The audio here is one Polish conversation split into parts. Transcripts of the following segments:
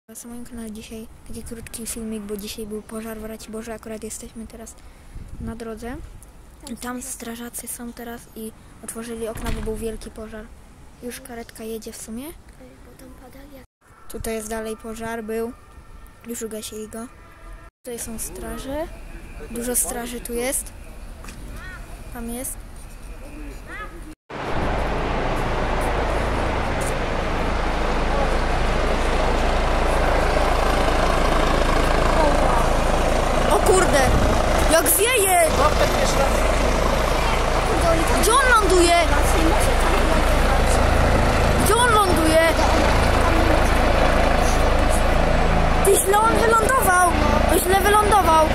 Na moim kanale dzisiaj taki krótki filmik, bo dzisiaj był pożar w Raciborzu, akurat jesteśmy teraz na drodze. I tam strażacy są teraz i otworzyli okna, bo był wielki pożar. Już karetka jedzie w sumie. Tutaj jest dalej pożar, był. Już ugasili go. Tutaj są straże. Dużo straży tu jest. Tam jest. O kurde! Jak wieje! Gdzie on ląduje? Gdzie on ląduje? Ty źle on wylądował! On źle wylądował!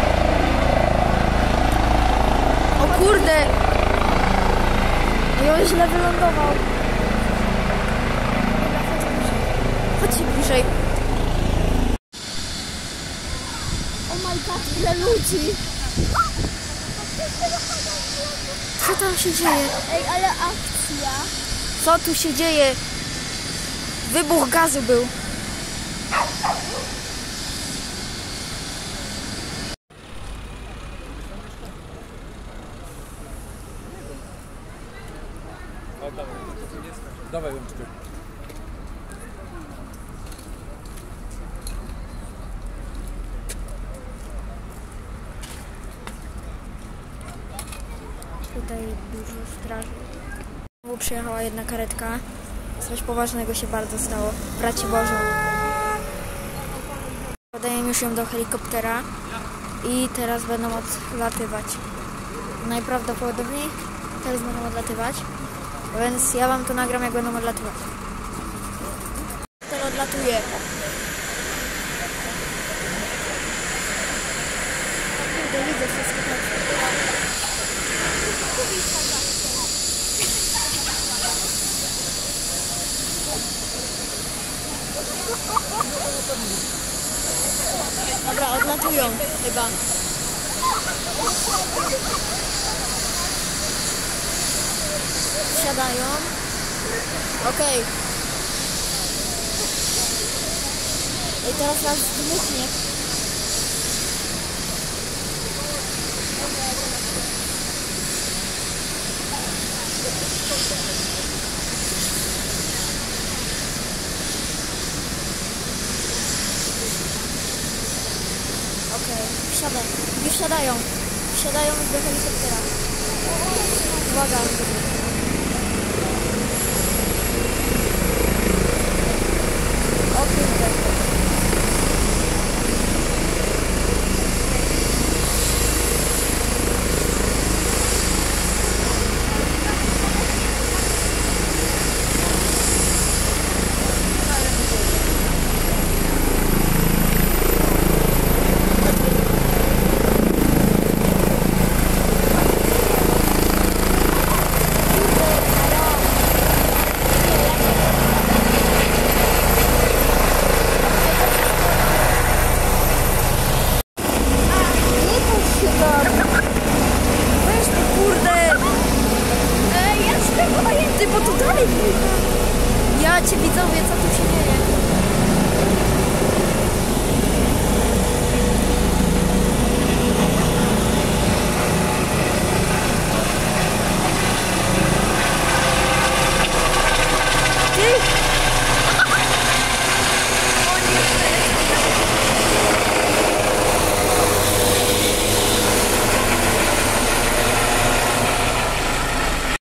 O kurde! I on źle wylądował! Chodźcie bliżej! Oh my god, ile ludzi! Co tam się dzieje? Ej, ale akcja! Co tu się dzieje? Wybuch gazu był. Dawaj rączkę. Tutaj dużo straży. Znowu przyjechała jedna karetka. Coś poważnego się bardzo stało w Raciborzu. Podaję już ją do helikoptera i teraz będą odlatywać. Najprawdopodobniej teraz będą odlatywać, więc ja wam to nagram, jak będą odlatywać. Ten odlatuje. Widzę wszystko tak. Dobra, odlatują chyba. Wsiadają. Okej. I teraz nas dmuchnie. Okej, wsiadają. Wsiadają do helikoptera. Uwaga.